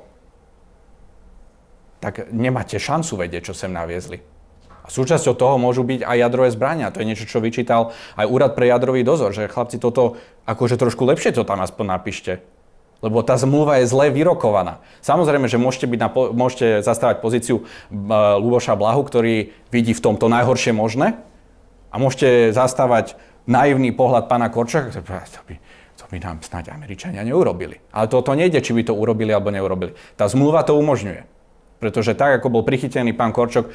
tak nemáte šancu vedieť, čo sem naviezli. A súčasťou toho môžu byť aj jadrové zbrania. To je niečo, čo vyčítal aj Úrad pre jadrový dozor, že chlapci toto, akože trošku lepšie to tam aspoň napíšte. Lebo tá zmluva je zle vyrokovaná. Samozrejme, že môžete, byť na, môžete zastávať pozíciu Ľuboša Blahu, ktorý vidí v tomto najhoršie možné. A môžete zastávať naivný pohľad pána Korčoka, to by, to by nám snáď Američania neurobili. Ale toto nejde, či by to urobili alebo neurobili. Tá zmluva to umožňuje. Pretože tak, ako bol prichytený pán Korčok uh,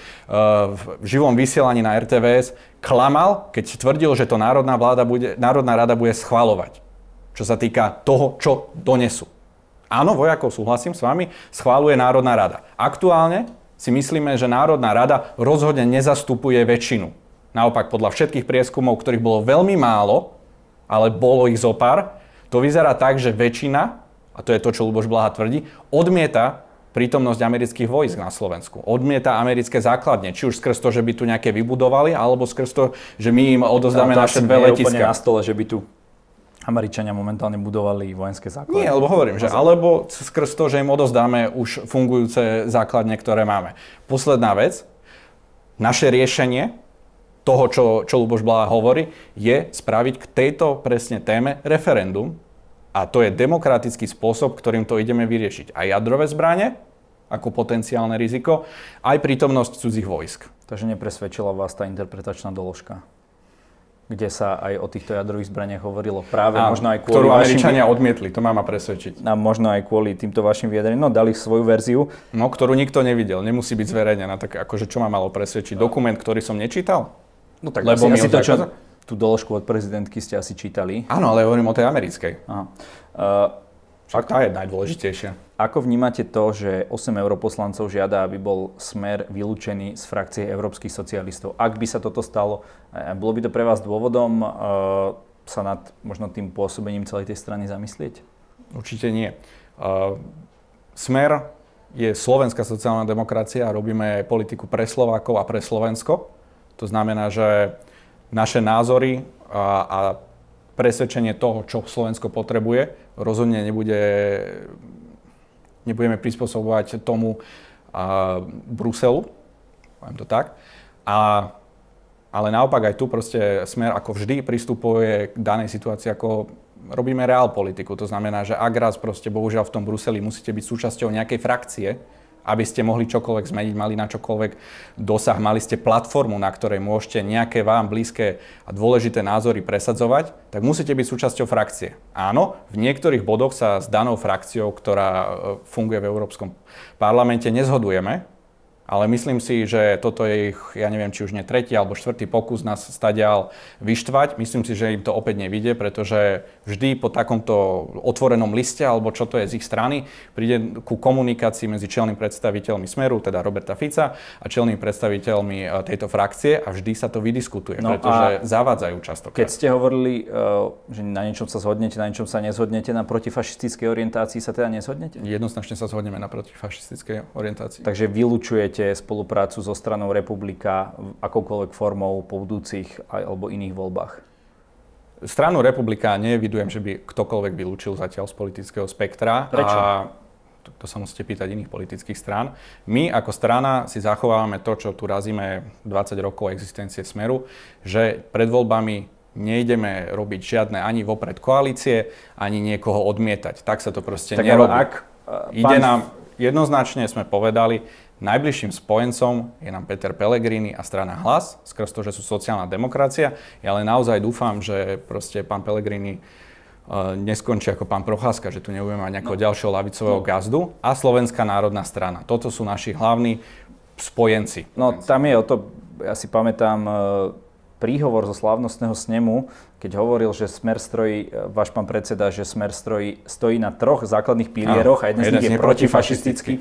v živom vysielaní na er té vé es, klamal, keď tvrdil, že to Národná, vláda bude, Národná rada bude schvaľovať. Čo sa týka toho, čo donesú. Áno, vojakov, súhlasím s vami, schvaľuje Národná rada. Aktuálne si myslíme, že Národná rada rozhodne nezastupuje väčšinu. Naopak, podľa všetkých prieskumov, ktorých bolo veľmi málo, ale bolo ich zopár, to vyzerá tak, že väčšina, a to je to, čo Ľuboš Blaha tvrdí, odmieta prítomnosť amerických vojsk na Slovensku. Odmieta americké základne, či už skrz to, že by tu nejaké vybudovali, alebo skrz to, že my im odozdáme no, naše dve letiska. Nie je úplne na stole, že by tu Američania momentálne budovali vojenské základne. Nie, alebo hovorím, že alebo skrz to, že im odozdáme už fungujúce základne, ktoré máme. Posledná vec, naše riešenie toho, čo, čo Ľuboš Blaha hovorí, je spraviť k tejto presne téme referendum. A to je demokratický spôsob, ktorým to ideme vyriešiť. Aj jadrové zbrane, ako potenciálne riziko, aj prítomnosť cudzích vojsk. Takže nepresvedčila vás tá interpretačná doložka, kde sa aj o týchto jadrových zbraniach hovorilo práve a, možno aj kvôli ktorú vašim... Američania odmietli, to má ma presvedčiť. A možno aj kvôli týmto vašim vyjadreniam, no dali svoju verziu. No, ktorú nikto nevidel, nemusí byť zverejnená, tak akože čo ma malo presvedčiť? Dokument, ktorý som nečítal? No tak lebo asi, asi to, čo... Tú doložku od prezidentky ste asi čítali. Áno, ale hovorím o tej americkej. Aha. Uh, Však tá je najdôležitejšia. Ako vnímate to, že osem europoslancov žiada, aby bol Smer vylúčený z frakcie európskych socialistov? Ak by sa toto stalo, bolo by to pre vás dôvodom uh, sa nad možno tým pôsobením celej tej strany zamyslieť? Určite nie. Uh, Smer je slovenská sociálna demokracia a robíme politiku pre Slovákov a pre Slovensko. To znamená, že naše názory a, a presvedčenie toho, čo Slovensko potrebuje, rozhodne nebude, nebudeme prispôsobovať tomu a, Bruselu, poviem to tak. A, ale naopak aj tu proste Smer ako vždy pristupuje k danej situácii ako robíme reál politiku. To znamená, že ak raz proste bohužiaľ v tom Bruseli musíte byť súčasťou nejakej frakcie, aby ste mohli čokoľvek zmeniť, mali na čokoľvek dosah, mali ste platformu, na ktorej môžete nejaké vám blízke a dôležité názory presadzovať, tak musíte byť súčasťou frakcie. Áno, v niektorých bodoch sa s danou frakciou, ktorá funguje v Európskom parlamente, nezhodujeme, ale myslím si, že toto je ich, ja neviem, či už nie tretí alebo štvrtý pokus nás stadiaľ vyštvať. Myslím si, že im to opäť nevyjde, pretože vždy po takomto otvorenom liste, alebo čo to je z ich strany, príde ku komunikácii medzi čelnými predstaviteľmi Smeru, teda Roberta Fica, a čelnými predstaviteľmi tejto frakcie a vždy sa to vydiskutuje, no pretože zavádzajú častokrát. Keď ste hovorili, že na niečom sa zhodnete, na niečom sa nezhodnete, na protifašistickej orientácii sa teda nezhodnete? Jednoznačne sa zhodneme na protifašistickej orientácii. Takže vylučujete spoluprácu so stranou Republika akoukoľvek formou po budúcich alebo iných voľbách? Stranu Republika neevidujem, že by ktokoľvek vylúčil zatiaľ z politického spektra. Prečo? A to, to sa musíte pýtať iných politických strán. My ako strana si zachovávame to, čo tu razíme dvadsať rokov existencie Smeru, že pred voľbami nejdeme robiť žiadne ani vopred koalície, ani niekoho odmietať. Tak sa to proste tak nerobí. Ak, uh, Ide pán... nám, jednoznačne sme povedali, najbližším spojencom je nám Peter Pellegrini a strana Hlas, skrz to, že sú sociálna demokracia. Ja ale naozaj dúfam, že proste pán Pellegrini uh, neskončí ako pán Procházka, že tu nebudeme mať nejakého no. ďalšieho ľavicového no. gazdu a Slovenská národná strana. Toto sú naši hlavní spojenci. No tam je o to, ja si pamätám uh, príhovor zo slávnostného snemu, keď hovoril, že Smer strojí, váš pán predseda, že Smer strojí, stojí na troch základných pilieroch a jeden, jeden z nich je protifašistický.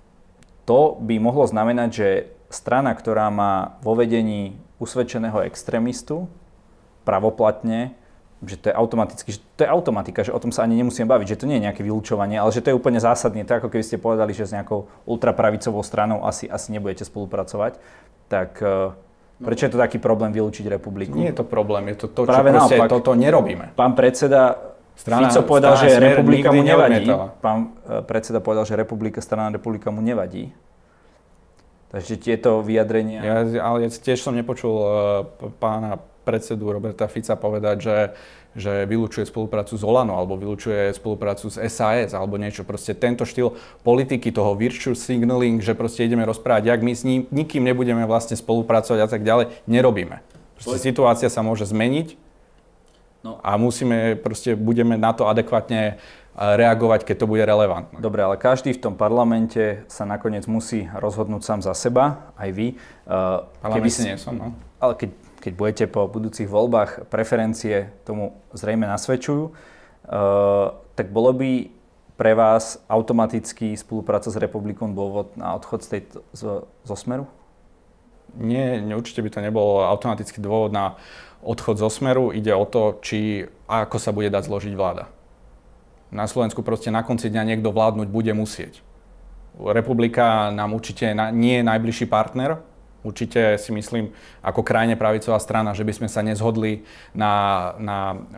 To by mohlo znamenať, že strana, ktorá má vo vedení usvedčeného extrémistu, pravoplatne, že to je automaticky, že to je automatika, že o tom sa ani nemusíme baviť, že to nie je nejaké vylúčovanie, ale že to je úplne zásadne, tak ako keby ste povedali, že s nejakou ultrapravicovou stranou asi, asi nebudete spolupracovať, tak Prečo je to taký problém vylúčiť republiku? Nie je to problém, je to to, Práve čo proste naopak, toto nerobíme. Pán predseda Strana, Fico povedal, že republika mu nevadí. Neodmietala. Pán predseda povedal, že republika, strana republika mu nevadí. Takže tieto vyjadrenia... Ja, ale ja tiež som nepočul uh, pána predsedu Roberta Fica povedať, že, že vylúčuje spoluprácu s Olano alebo vylúčuje spoluprácu s es a es alebo niečo. Proste tento štýl politiky, toho virtue signaling, že proste ideme rozprávať, jak my s ním, nikým nebudeme vlastne spolupracovať a tak ďalej, nerobíme. Proste situácia sa môže zmeniť. No. A musíme, proste budeme na to adekvátne reagovať, keď to bude relevantné. Dobre, ale každý v tom parlamente sa nakoniec musí rozhodnúť sám za seba, aj vy. Keby si nie som, no. Ale keď, keď budete po budúcich voľbách, preferencie tomu zrejme nasvedčujú, tak bolo by pre vás automaticky spolupráca s republikou dôvod na odchod z tejto, zo, zo Smeru? Nie, určite by to nebol automatický dôvod na odchod zo Smeru. Ide o to, či a ako sa bude dať zložiť vláda. Na Slovensku proste na konci dňa niekto vládnuť bude musieť. Republika nám určite nie je najbližší partner. Určite si myslím, ako krajne pravicová strana, že by sme sa nezhodli na, na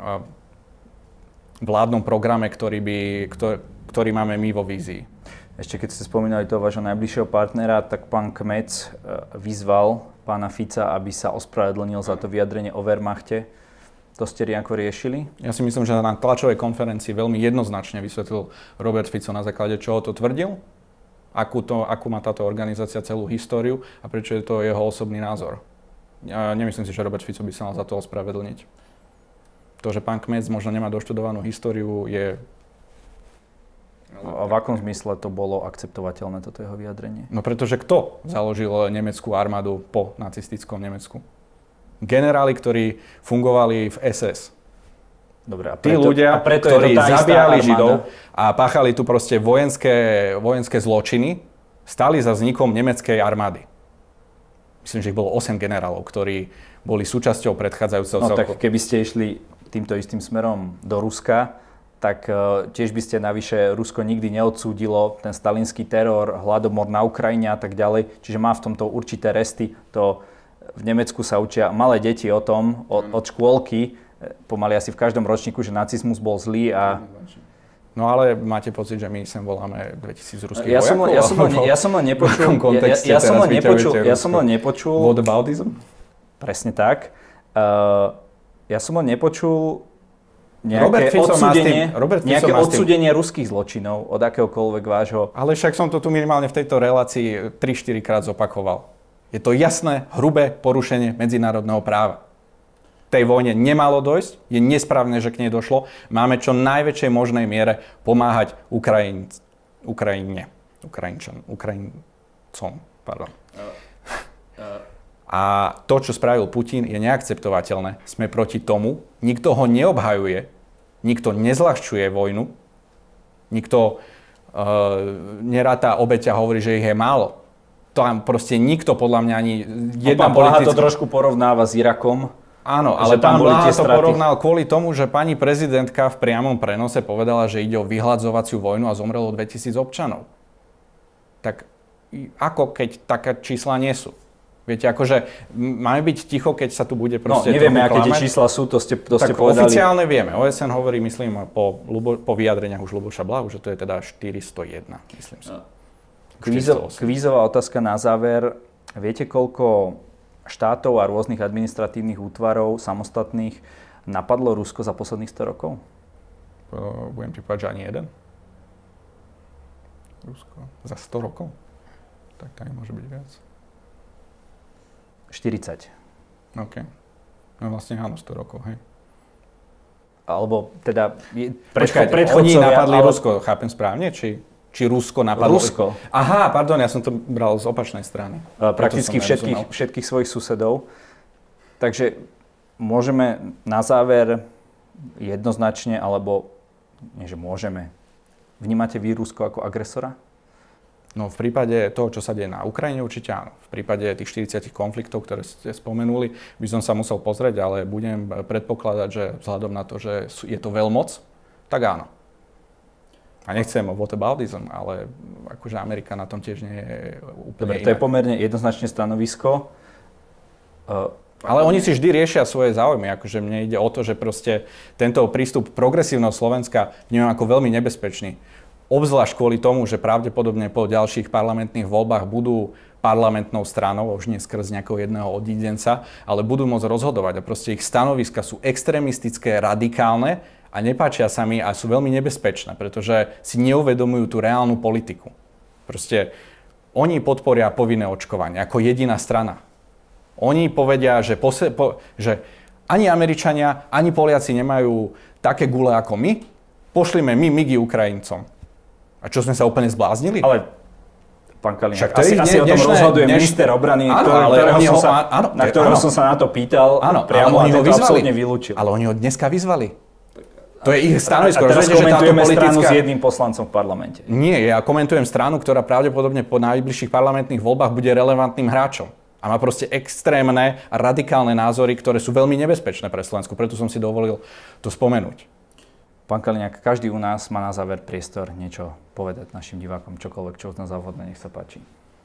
vládnom programe, ktorý, by, ktorý, ktorý máme my vo vízii. Ešte keď ste spomínali toho vášho najbližšieho partnera, tak pán Kmec vyzval pána Fica, aby sa ospravedlnil za to vyjadrenie o Wehrmachte. To ste nejako riešili? Ja si myslím, že na tlačovej konferencii veľmi jednoznačne vysvetlil Robert Fico, na základe čoho to tvrdil, akú, to, akú má táto organizácia celú históriu a prečo je to jeho osobný názor. Ja nemyslím si, že Robert Fico by sa mal za to ospravedlniť. To, že pán Kmec možno nemá doštudovanú históriu, je... A v akom zmysle to bolo akceptovateľné, toto jeho vyjadrenie? No pretože kto založil nemeckú armádu po nacistickom Nemecku? Generáli, ktorí fungovali v es es. Dobre, a preto, Tí ľudia, a preto ktorí zabíjali Židov a páchali tu proste vojenské, vojenské zločiny, stali za vznikom nemeckej armády. Myslím, že ich bolo osem generálov, ktorí boli súčasťou predchádzajúceho celku. No celku. tak keby ste išli týmto istým smerom do Ruska, tak uh, tiež by ste navyše, Rusko nikdy neodsúdilo ten stalinský teror, hladomor na Ukrajine a tak ďalej. Čiže má v tomto určité resty. To v Nemecku sa učia malé deti o tom, od, od škôlky, pomaly asi v každom ročníku, že nacizmus bol zlý a... No ale máte pocit, že my sem voláme dvetisíc ruských ja som, vojakov? Ja som, len, ja som len nepočul... Ja, ja, ja som len nepočul... Ja som len nepočul... Whataboutism? Presne tak. Uh, ja som len nepočul nejaké Fico odsúdenie, tým, nejaké odsúdenie ruských zločinov od akéhokoľvek vášho... Ale však som to tu minimálne v tejto relácii tri štyri krát zopakoval. Je to jasné, hrubé porušenie medzinárodného práva. Tej vojne nemalo dojsť, je nesprávne, že k nej došlo. Máme čo najväčšej možnej miere pomáhať Ukrajin, Ukrajine, Ukrajinčan, Ukrajincom, pardon. A to, čo spravil Putin, je neakceptovateľné. Sme proti tomu, nikto ho neobhajuje, nikto nezľahčuje vojnu, nikto uh, neráta obeť a hovorí, že ich je málo. Tam proste nikto, podľa mňa ani jedna no, politická... to trošku porovnáva s Irakom. Áno, ale pán Bláha to porovnal kvôli tomu, že pani prezidentka v priamom prenose povedala, že ide o vyhladzovaciu vojnu a zomrelo dvetisíc občanov. Tak ako keď také čísla nie sú? Viete, akože máme byť ticho, keď sa tu bude proste... No, nevieme, aké tie čísla sú, to ste, to tak ste povedali. Oficiálne vieme. ó es en hovorí, myslím, po, po vyjadreniach už Ľuboša Blahu, že to je teda štyristojedna, myslím si. Kvízo, kvízová otázka na záver. Viete, koľko štátov a rôznych administratívnych útvarov samostatných napadlo Rusko za posledných sto rokov? Budem ti povedať, že ani jeden. Rusko za sto rokov? Tak to môže byť viac. štyridsať. OK. No vlastne áno, sto rokov, hej. Alebo teda... Počkajte, oni napadli ale... Rusko, chápem správne? Či, či Rusko napadlo... Rusko. Aha, pardon, ja som to bral z opačnej strany. Prakticky všetkých, všetkých svojich susedov. Takže môžeme na záver jednoznačne, alebo nie, že môžeme, vnímate vy Rusko ako agresora? No v prípade toho, čo sa deje na Ukrajine, určite áno. V prípade tých štyridsať konfliktov, ktoré ste spomenuli, by som sa musel pozrieť, ale budem predpokladať, že vzhľadom na to, že je to veľmoc, tak áno. A nechcem whataboutism, ale akože Amerika na tom tiež nie je úplne Dobre, inak. to je pomerne jednoznačné stanovisko. Uh, Ale oni si vždy riešia svoje záujmy. Akože mne ide o to, že proste tento prístup progresívneho Slovenska vnímam ako veľmi nebezpečný. Obzvlášť kvôli tomu, že pravdepodobne po ďalších parlamentných voľbách budú parlamentnou stranou, už nie skrz nejakého jedného odídenca, ale budú môcť rozhodovať. A proste ich stanoviska sú extrémistické, radikálne a nepáčia sa mi a sú veľmi nebezpečné, pretože si neuvedomujú tú reálnu politiku. Proste oni podporia povinné očkovanie ako jediná strana. Oni povedia, že, pose, po, že ani Američania, ani Poliaci nemajú také gule ako my, pošlime my migy Ukrajincom. A čo, sme sa úplne zbláznili? Ale, pán Kaliňák, asi, asi o tom dnešné, rozhoduje dneš... minister obrany, áno, ktorý, ale ktorého, som ho, sa, áno, na ktorého áno. som sa na to pýtal áno, priamo a oni ho to absolútne vylúčil. Ale oni ho dneska vyzvali. To je ich stanovisko. A teraz Rozumiem, komentujeme politická... stranu s jedným poslancom v parlamente. Nie, ja komentujem stranu, ktorá pravdepodobne po najbližších parlamentných voľbách bude relevantným hráčom. A má proste extrémne a radikálne názory, ktoré sú veľmi nebezpečné pre Slovensku. Preto som si dovolil to spomenúť. Pán Kaliňák, každý u nás má na záver priestor niečo povedať našim divákom, čokoľvek, čo na závodné, nech sa páči.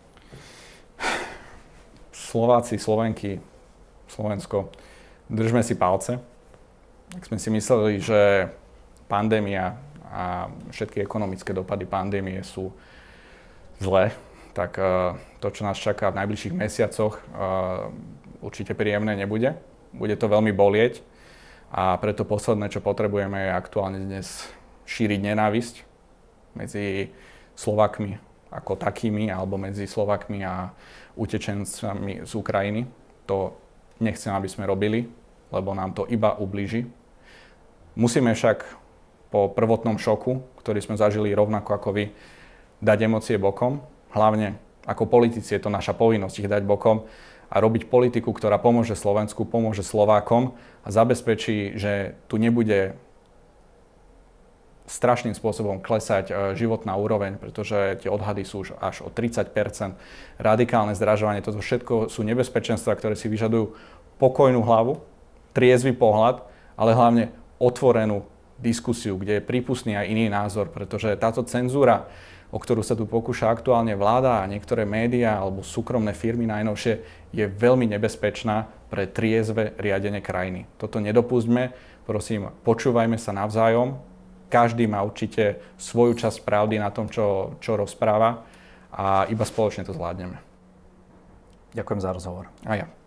Slováci, Slovenky, Slovensko, držme si palce. Ak sme si mysleli, že pandémia a všetky ekonomické dopady pandémie sú zlé, tak to, čo nás čaká v najbližších mesiacoch, určite príjemné nebude. Bude to veľmi bolieť a preto posledné, čo potrebujeme, je aktuálne dnes šíriť nenávisť medzi Slovákmi ako takými alebo medzi Slovákmi a utečencami z Ukrajiny. To nechcem, aby sme robili, lebo nám to iba ublíži. Musíme však po prvotnom šoku, ktorý sme zažili rovnako ako vy, dať emócie bokom. Hlavne ako politici je to naša povinnosť ich dať bokom a robiť politiku, ktorá pomôže Slovensku, pomôže Slovákom a zabezpečí, že tu nebude strašným spôsobom klesať životná úroveň, pretože tie odhady sú už až o tridsať percent. Radikálne zdražovanie, toto všetko sú nebezpečenstvá, ktoré si vyžadujú pokojnú hlavu, triezvy pohľad, ale hlavne otvorenú diskusiu, kde je prípustný aj iný názor, pretože táto cenzúra, o ktorú sa tu pokúša aktuálne vláda a niektoré médiá alebo súkromné firmy najnovšie, je veľmi nebezpečná pre triezve riadenie krajiny. Toto nedopustme, prosím, počúvajme sa navzájom. Každý má určite svoju časť pravdy na tom, čo, čo rozpráva a iba spoločne to zvládneme. Ďakujem za rozhovor. A ja.